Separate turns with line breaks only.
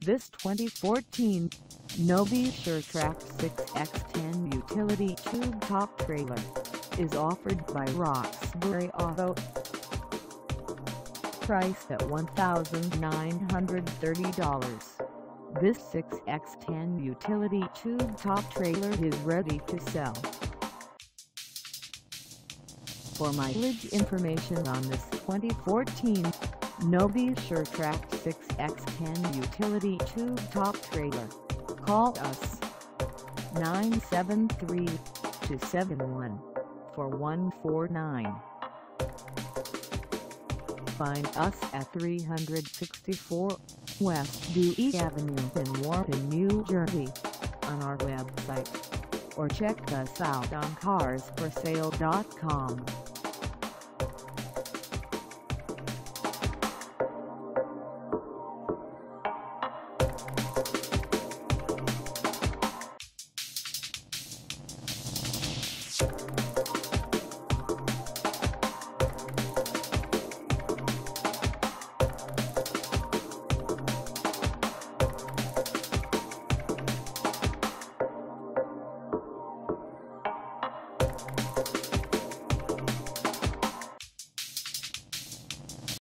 This 2014 Novae Sure-Trac 6x10 utility tube top trailer is offered by Roxbury Auto. Priced at $1,930, this 6x10 utility tube top trailer is ready to sell. For mileage information on this 2014 Novae Sure-Trac 6x10 utility tube top trailer, call us 973-271-4149. Find us at 364 West Dewey Avenue in Wharton, New Jersey, on our website, or check us out on carsforsale.com.